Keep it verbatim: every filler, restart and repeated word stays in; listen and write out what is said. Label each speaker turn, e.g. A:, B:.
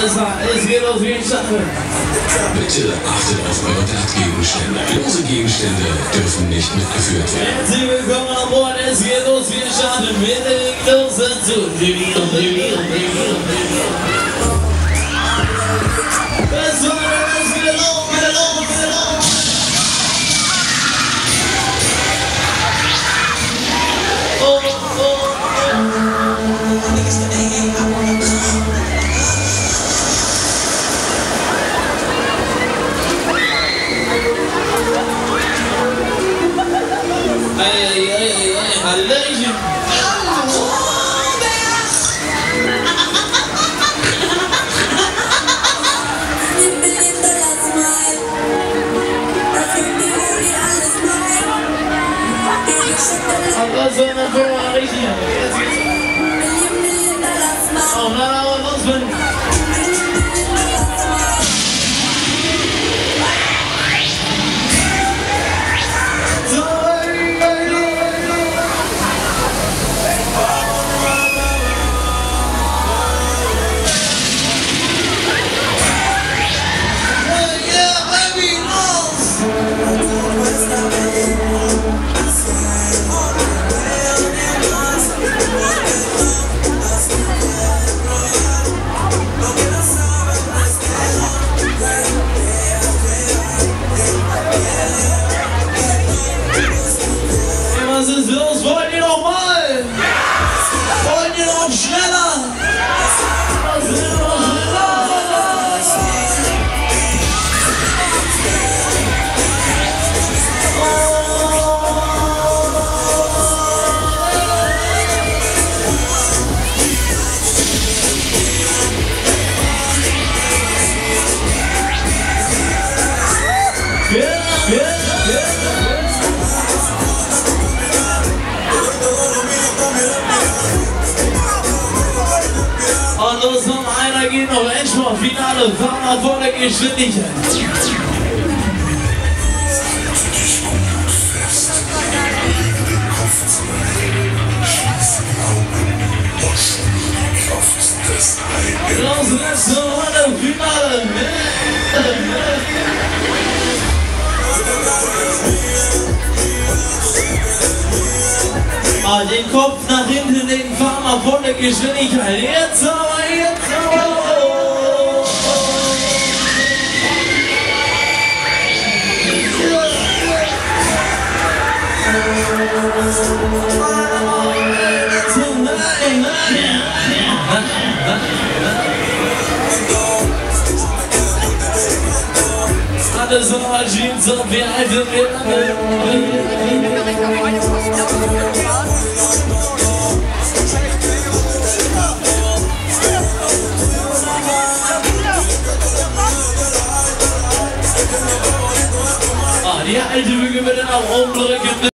A: Alles klar, es geht los wie ein Stachel.
B: Bitte achtet auf eure Taktgegenstände. Lose Gegenstände dürfen nicht mitgeführt werden.
A: Herzlich willkommen an Bord, es geht los wie ein Stachel. Bitte legt los dazu. Das war das, wieder los, wieder los, wieder los. Oh, oh, oh. Ei, ei, ei, ei, ei, Hallöchen. Aber so eine Firma richtig. Jetzt geht's. Oh, na, na, was los, Mann? Was ist los? Wollt ihr noch mal? Wollt ihr noch schneller? Was ist noch schneller? Ja, ja, ja. Und los, noch einer geht noch Endspurt, Finale, fahren nach voller Geschwindigkeit. Los, letzte Runde, Finale. Ah, den Kopf nach hinten, den fahren wir voller Geschwindigkeit. Jetzt aber, jetzt aber. Alles so mal Jeans auf, wie alte wir. Ah, die alte Bügel bitte nach oben drücken.